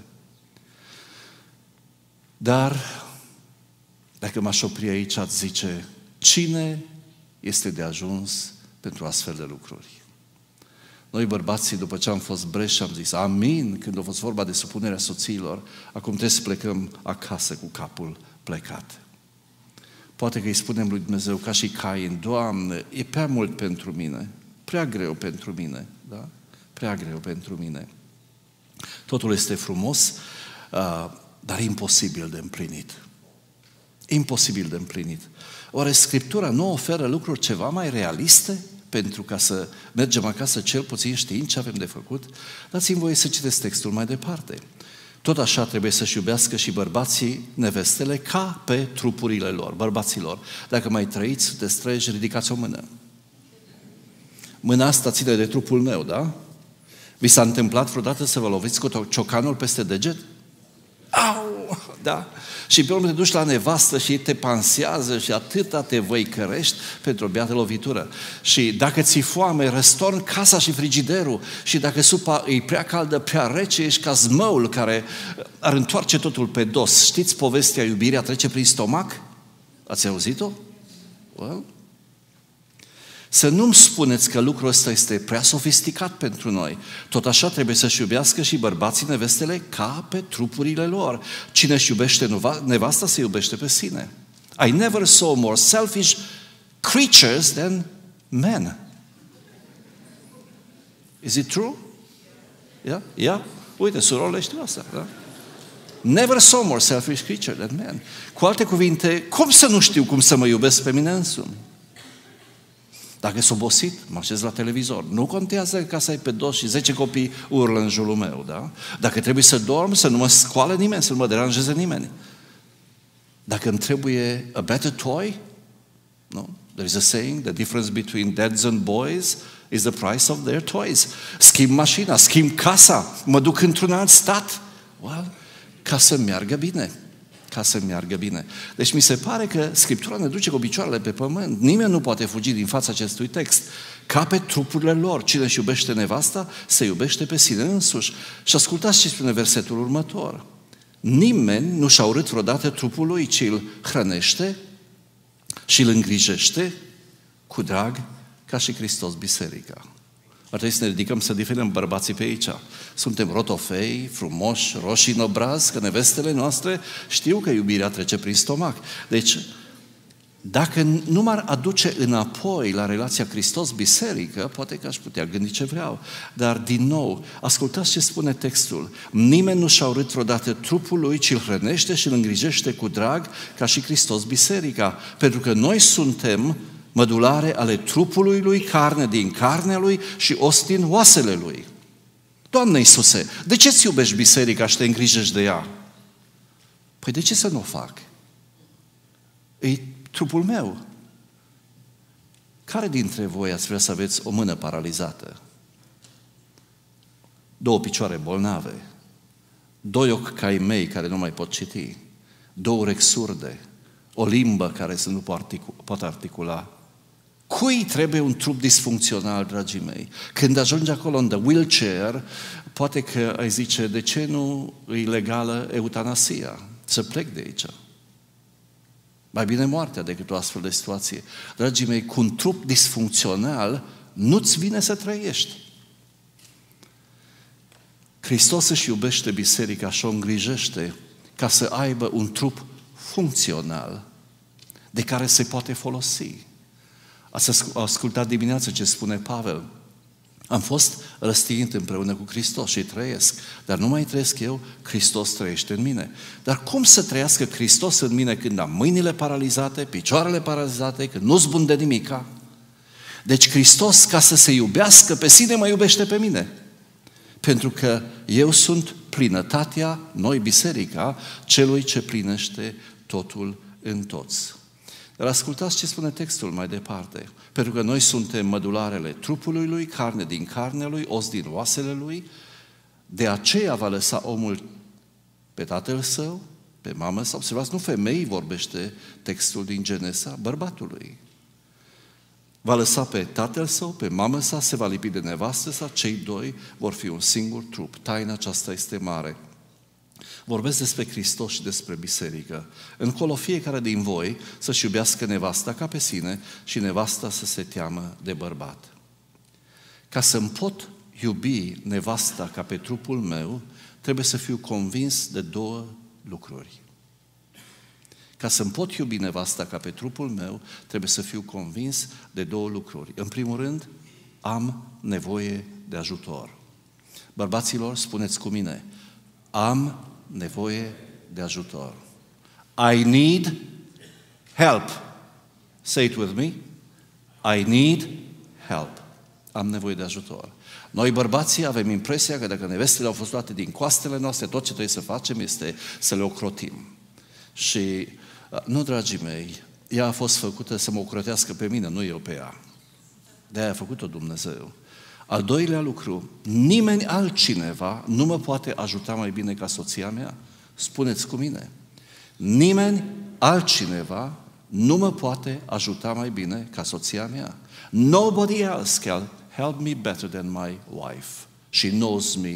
Dar, dacă m-aș opri aici, ați zice, cine este de ajuns pentru astfel de lucruri? Noi bărbații, după ce am fost breși, am zis, amin, când a fost vorba de supunerea soțiilor, acum trebuie să plecăm acasă cu capul plecat. Poate că îi spunem lui Dumnezeu ca și Cain, Doamne, e prea mult pentru mine, prea greu pentru mine, da? Prea greu pentru mine. Totul este frumos, dar imposibil de împlinit. Imposibil de împlinit. Oare Scriptura nu oferă lucruri ceva mai realiste pentru ca să mergem acasă cel puțin știind ce avem de făcut? Dați-mi voie să citesc textul mai departe. Tot așa trebuie să-și iubească și bărbații nevestele ca pe trupurile lor, bărbaților. Dacă mai trăiți, sunteți treji, ridicați o mână. Mâna asta ține de trupul meu, da? Vi s-a întâmplat vreodată să vă loviți cu ciocanul peste deget? Au! Da? Și pe urmă te duci la nevastă și te pansează și atâta te văicărești pentru o beată lovitură. Și dacă ți-i foame, răstorni casa și frigiderul. Și dacă supa e prea caldă, prea rece, ești ca zmăul care ar întoarce totul pe dos. Știți povestea iubirea trece prin stomac? Ați auzit-o? Well. Să nu-mi spuneți că lucrul ăsta este prea sofisticat pentru noi. Tot așa trebuie să-și iubească și bărbații nevestele ca pe trupurile lor. Cine își iubește nevasta se iubește pe sine. I never saw more selfish creatures than men. Is it true? Yeah? Yeah? Uite, surorile știu asta, da? Never saw more selfish creature than men. Cu alte cuvinte, cum să nu știu cum să mă iubesc pe mine însumi? Dacă s-a obosit, mă așez la televizor. Nu contează ca să ai pe dos și zece copii urlă în jurul meu, da? Dacă trebuie să dorm, să nu mă scoale nimeni, să nu mă deranjeze nimeni. Dacă îmi trebuie a better toy, no? There is a saying, the difference between dads and boys is the price of their toys. Schimb mașina, schimb casa, mă duc într-un alt stat. Well, ca să meargă bine. ca să meargă bine. Deci mi se pare că Scriptura ne duce cu picioarele pe pământ. Nimeni nu poate fugi din fața acestui text. Ca pe trupurile lor. Cine își iubește nevasta, se iubește pe sine însuși. Și ascultați ce spune versetul următor. Nimeni nu și-a urât vreodată trupul lui, ci îl hrănește și îl îngrijește cu drag ca și Hristos biserica. Ar trebui să ne ridicăm să diferim bărbații pe aici. Suntem rotofei, frumoși, roșii în obraz, că nevestele noastre știu că iubirea trece prin stomac. Deci, dacă nu m-ar aduce înapoi la relația Hristos-biserică, poate că aș putea gândi ce vreau. Dar, din nou, ascultați ce spune textul. Nimeni nu și-a urât vreodată trupul lui, ci îl hrănește și îl îngrijește cu drag ca și Hristos-biserica. Pentru că noi suntem mădulare ale trupului lui, carne din carnea lui și os din oasele lui. Doamne Iisuse, de ce ți iubești biserica și te îngrijești de ea? Păi de ce să nu o fac? E trupul meu. Care dintre voi ați vrea să aveți o mână paralizată? Două picioare bolnave, doi ochi ca ai mei care nu mai pot citi, două urechi surde, o limbă care să nu poate articula. Cui trebuie un trup disfuncțional, dragii mei? Când ajungi acolo în the wheelchair, poate că ai zice, de ce nu e legală eutanasia? Să plec de aici. Mai bine moartea decât o astfel de situație. Dragii mei, cu un trup disfuncțional nu-ți vine să trăiești. Hristos își iubește biserica și o îngrijește ca să aibă un trup funcțional de care se poate folosi. Ați ascultat dimineața ce spune Pavel. Am fost răstignit împreună cu Hristos și trăiesc. Dar nu mai trăiesc eu, Hristos trăiește în mine. Dar cum să trăiască Hristos în mine când am mâinile paralizate, picioarele paralizate, când nu zbun de nimica? Deci Hristos, ca să se iubească pe sine, mă iubește pe mine. Pentru că eu sunt plinătatea, noi biserica, celui ce plinește totul în toți. Dar ascultați ce spune textul mai departe. Pentru că noi suntem mădularele trupului lui, carne din carnea lui, os din oasele lui, de aceea va lăsa omul pe tatăl său, pe mamă sau, observați, nu femei vorbește textul din Genesa, bărbatului. Va lăsa pe tatăl său, pe mamă sa, se va lipi de nevastă sa, cei doi vor fi un singur trup. Taina aceasta este mare. Vorbesc despre Hristos și despre biserică. Încolo fiecare din voi să-și iubească nevasta ca pe sine și nevasta să se teamă de bărbat. Ca să-mi pot iubi nevasta ca pe trupul meu, trebuie să fiu convins de două lucruri. Ca să-mi pot iubi nevasta ca pe trupul meu, trebuie să fiu convins de două lucruri. În primul rând, am nevoie de ajutor. Bărbaților, spuneți cu mine, am nevoie de ajutor. I need help. Say it with me. I need help. Am nevoie de ajutor. Noi bărbații avem impresia că dacă nevestele au fost luate din coastele noastre, tot ce trebuie să facem este să le ocrotim. Și nu, dragii mei, ea a fost făcută să mă ocrotească pe mine, nu eu pe ea. De-aia a făcut-o Dumnezeu. Al doilea lucru, nimeni altcineva nu mă poate ajuta mai bine ca soția mea. Spuneți cu mine. Nimeni altcineva nu mă poate ajuta mai bine ca soția mea. Nobody else can help me better than my wife. She knows me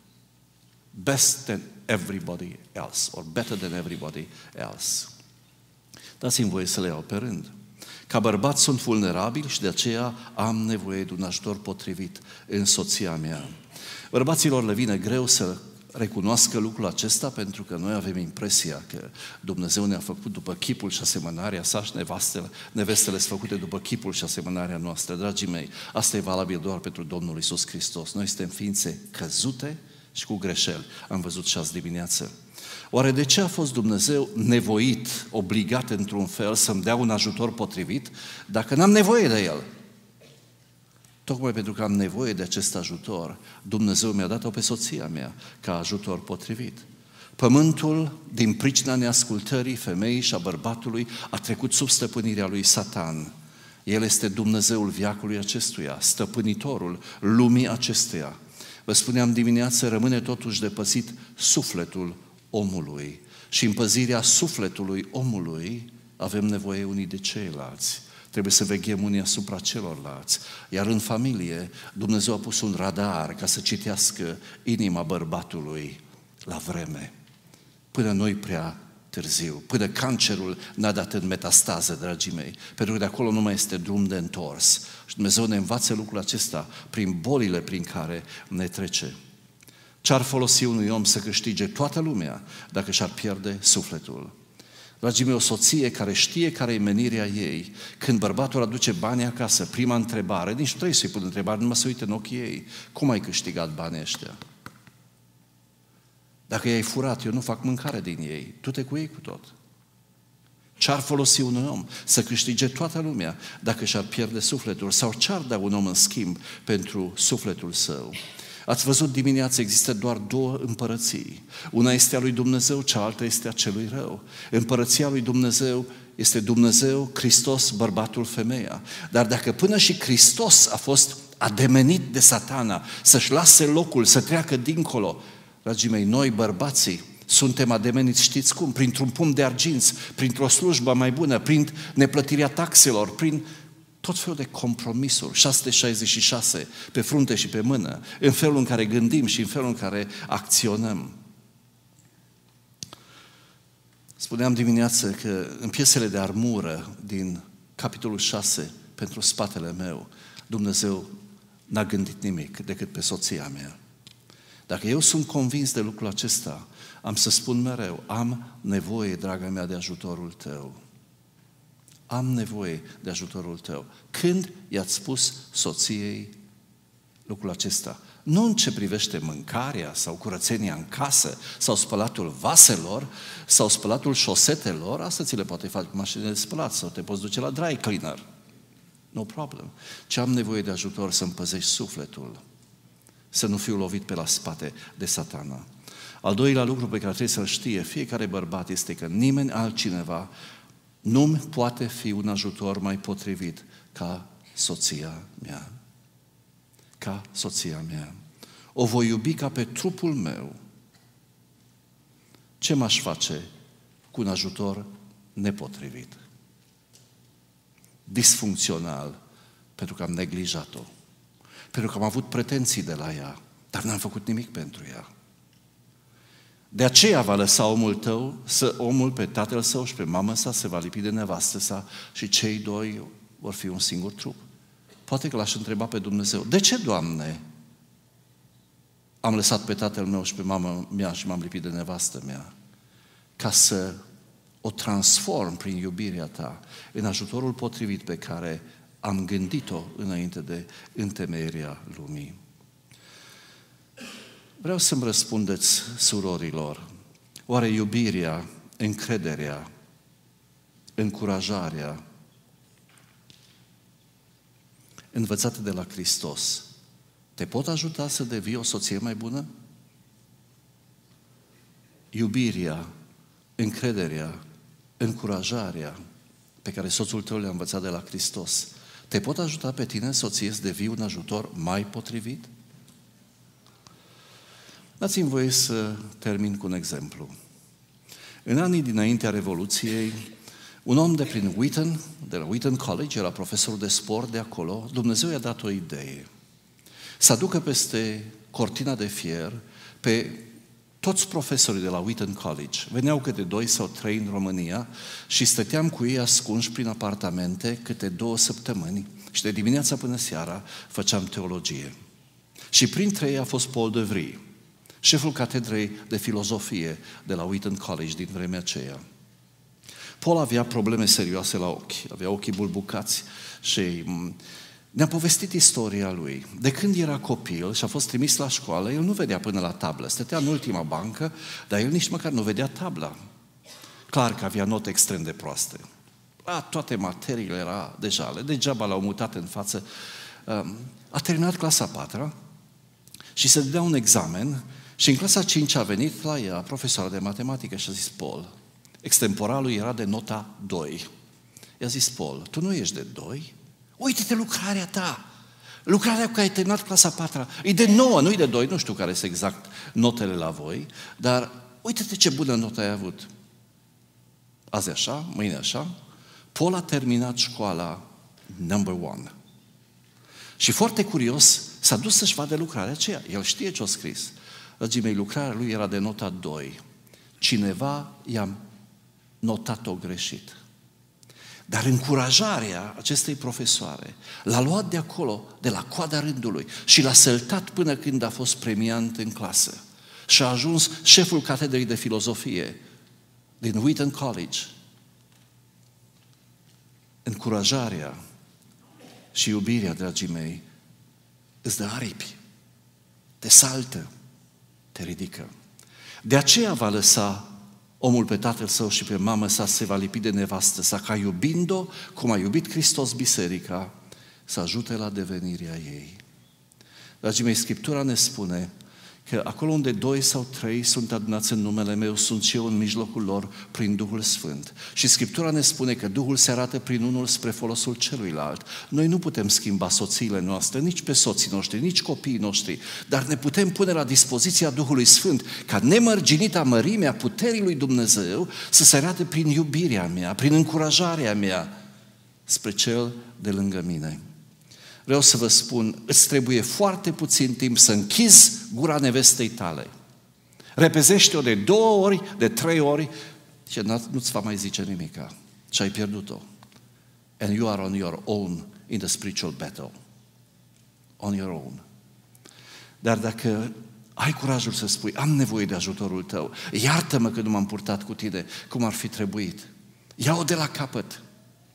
best than everybody else, or better than everybody else. Dați-mi voie să le iau pe rând. Ca bărbat sunt vulnerabil și de aceea am nevoie de un ajutor potrivit în soția mea. Bărbaților le vine greu să recunoască lucrul acesta pentru că noi avem impresia că Dumnezeu ne-a făcut după chipul și asemănarea sa și nevestele, nevestele sunt făcute după chipul și asemănarea noastră. Dragii mei, asta e valabil doar pentru Domnul Iisus Hristos. Noi suntem ființe căzute și cu greșeli. Am văzut și azi dimineață. Oare de ce a fost Dumnezeu nevoit, obligat într-un fel să-mi dea un ajutor potrivit dacă n-am nevoie de El? Tocmai pentru că am nevoie de acest ajutor, Dumnezeu mi-a dat-o pe soția mea ca ajutor potrivit. Pământul, din pricina neascultării femeii și a bărbatului, a trecut sub stăpânirea lui Satan. El este Dumnezeul veacului acestuia, stăpânitorul lumii acesteia. Vă spuneam dimineață, rămâne totuși de păzit sufletul omului. Și în păzirea sufletului omului avem nevoie unii de ceilalți. Trebuie să veghem unii asupra celorlalți. Iar în familie, Dumnezeu a pus un radar ca să citească inima bărbatului la vreme. Până nu-i prea târziu, până cancerul n-a dat în metastază, dragii mei, pentru că de acolo nu mai este drum de întors. Și Dumnezeu ne învață lucrul acesta prin bolile prin care ne trece. Ce-ar folosi unui om să câștige toată lumea dacă și-ar pierde sufletul? Dragii mei, o soție care știe care e menirea ei, când bărbatul aduce bani acasă, prima întrebare, nici nu trebuie să-i pun întrebare, numai să uite în ochii ei. Cum ai câștigat banii ăștia? Dacă i-ai furat, eu nu fac mâncare din ei, tu te cu ei cu tot. Ce-ar folosi un om să câștige toată lumea dacă și-ar pierde sufletul? Sau ce-ar da un om în schimb pentru sufletul său? Ați văzut dimineața, există doar două împărății. Una este a lui Dumnezeu, cealaltă este a celui rău. Împărăția lui Dumnezeu este Dumnezeu, Hristos, bărbatul, femeia. Dar dacă până și Hristos a fost ademenit de Satana, să-și lase locul, să treacă dincolo, dragii mei, noi bărbații suntem ademeniți, știți cum? Printr-un pumn de arginți, printr-o slujbă mai bună, prin neplătirea taxelor, prin tot felul de compromisuri, șase sute șaizeci și șase pe frunte și pe mână, în felul în care gândim și în felul în care acționăm. Spuneam dimineață că în piesele de armură din capitolul șase, pentru spatele meu, Dumnezeu n-a gândit nimic decât pe soția mea. Dacă eu sunt convins de lucrul acesta, am să spun mereu, am nevoie, draga mea, de ajutorul tău. am nevoie de ajutorul tău. Când i-ați spus soției lucrul acesta? Nu în ce privește mâncarea sau curățenia în casă sau spălatul vaselor sau spălatul șosetelor, asta ți le poate face cu mașinile de spălat sau te poți duce la dry cleaner. No problem. Ce am nevoie de ajutor să-mi păzești sufletul, să nu fiu lovit pe la spate de Satana. Al doilea lucru pe care trebuie să-l știe fiecare bărbat este că nimeni altcineva nu-mi poate fi un ajutor mai potrivit ca soția mea. Ca soția mea. O voi iubi ca pe trupul meu. Ce m-aș face cu un ajutor nepotrivit? Disfuncțional, pentru că am neglijat-o. Pentru că am avut pretenții de la ea, dar n-am făcut nimic pentru ea. De aceea va lăsa omul tău, să, omul pe tatăl său și pe mama sa, se va lipi de nevastă sa și cei doi vor fi un singur trup. Poate că l-aș întreba pe Dumnezeu, de ce, Doamne, am lăsat pe tatăl meu și pe mama mea și m-am lipit de nevastă mea? Ca să o transform prin iubirea ta în ajutorul potrivit pe care am gândit-o înainte de întemeierea lumii. Vreau să-mi răspundeți, surorilor, oare iubirea, încrederea, încurajarea învățate de la Hristos te pot ajuta să devii o soție mai bună? Iubirea, încrederea, încurajarea pe care soțul tău le-a învățat de la Hristos te pot ajuta pe tine, soție, să devii un ajutor mai potrivit? Dați-mi voie să termin cu un exemplu. În anii dinaintea Revoluției, un om de prin Wheaton, de la Wheaton College, era profesor de sport de acolo, Dumnezeu i-a dat o idee. Să aducă peste cortina de fier pe toți profesorii de la Wheaton College. Veneau câte doi sau trei în România și stăteam cu ei ascunși prin apartamente câte două săptămâni și de dimineața până seara făceam teologie. Și printre ei a fost Paul de Vries, șeful catedrei de filozofie de la Wheaton College din vremea aceea. Paul avea probleme serioase la ochi, avea ochii bulbucați și ne-a povestit istoria lui. De când era copil și a fost trimis la școală, el nu vedea până la tablă. Stătea în ultima bancă, dar el nici măcar nu vedea tabla. Clar că avea note extrem de proaste. La toate materiile era de jale, degeaba l-au mutat în față. A terminat clasa a patra și se dădea un examen și în clasa a cincea a venit la ea profesoara de matematică și a zis: Paul, extemporalul era de nota doi. I-a zis: Paul, tu nu ești de doi? Uite-te lucrarea ta! Lucrarea cu care ai terminat clasa a patra e de nouă, nu e de doi, nu știu care sunt exact notele la voi, dar uite-te ce bună notă ai avut. Azi așa, mâine așa. Paul a terminat școala number one. Și foarte curios, s-a dus să-și vadă lucrarea aceea. El știe ce a scris. Dragii mei, lucrarea lui era de nota doi. Cineva i-a notat-o greșit. Dar încurajarea acestei profesoare l-a luat de acolo, de la coada rândului și l-a săltat până când a fost premiant în clasă. Și a ajuns șeful catedrei de filozofie din Wheaton College. Încurajarea și iubirea, dragii mei, îți dă aripi, te saltă, te ridică. De aceea va lăsa omul pe tatăl său și pe mamă sa, se va lipi de nevastă sa, ca iubind-o, cum a iubit Hristos biserica, să ajute la devenirea ei. Dragii mei, Scriptura ne spune că acolo unde doi sau trei sunt adunați în numele meu, sunt și eu în mijlocul lor prin Duhul Sfânt. Și Scriptura ne spune că Duhul se arată prin unul spre folosul celuilalt. Noi nu putem schimba soțiile noastre, nici pe soții noștri, nici copiii noștri, dar ne putem pune la dispoziția Duhului Sfânt ca nemărginita mărimea puterii lui Dumnezeu să se arate prin iubirea mea, prin încurajarea mea spre cel de lângă mine. Vreau să vă spun, îți trebuie foarte puțin timp să închizi gura nevestei tale. Repezește-o de două ori, de trei ori și nu-ți va mai zice nimica. Și ai pierdut-o. And you are on your own in the spiritual battle. On your own. Dar dacă ai curajul să spui, am nevoie de ajutorul tău, iartă-mă că nu m-am purtat cu tine cum ar fi trebuit. Ia-o de la capăt.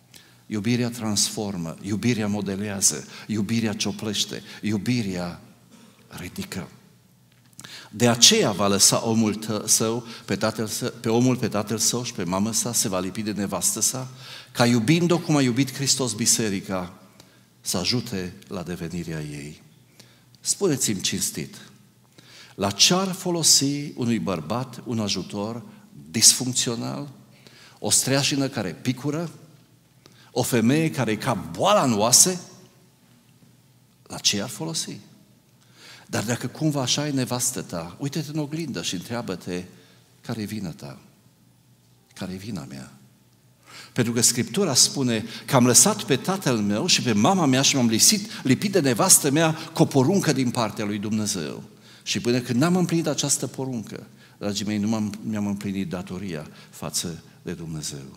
Iubirea transformă, iubirea modelează, iubirea cioplește, iubirea ridică. De aceea va lăsa omul tă- său, pe, tatăl său, pe omul pe tatăl său și pe mamă sa, se va lipi de nevastă sa, ca iubind-o cum a iubit Hristos biserica, să ajute la devenirea ei. Spuneți-mi cinstit, la ce ar folosi unui bărbat un ajutor disfuncțional, o streașină care picură, o femeie care e ca boala în oase? La ce ar folosi? Dar dacă cumva așa e nevastă ta, uite-te în oglindă și întreabă-te care e vina ta, care e vina mea. Pentru că Scriptura spune că am lăsat pe tatăl meu și pe mama mea și m-am lipsit, lipit de nevastă mea cu o poruncă din partea lui Dumnezeu. Și până când n-am împlinit această poruncă, dragii mei, nu m-am, mi-am împlinit datoria față de Dumnezeu.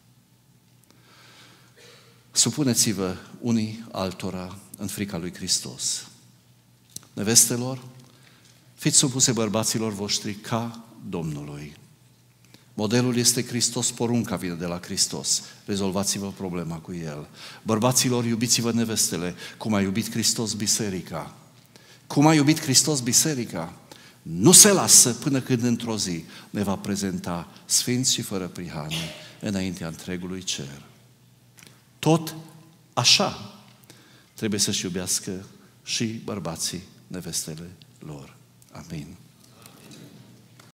Supuneți-vă unii altora în frica lui Hristos. Nevestelor, fiți supuse bărbaților voștri ca Domnului. Modelul este Hristos, porunca vine de la Hristos. Rezolvați-vă problema cu El. Bărbaților, iubiți-vă nevestele, cum a iubit Hristos biserica. Cum a iubit Hristos biserica? Nu se lasă până când într-o zi ne va prezenta sfinți și fără prihani înaintea întregului cer. Tot așa trebuie să-și iubească și bărbații nevestele lor. Amin.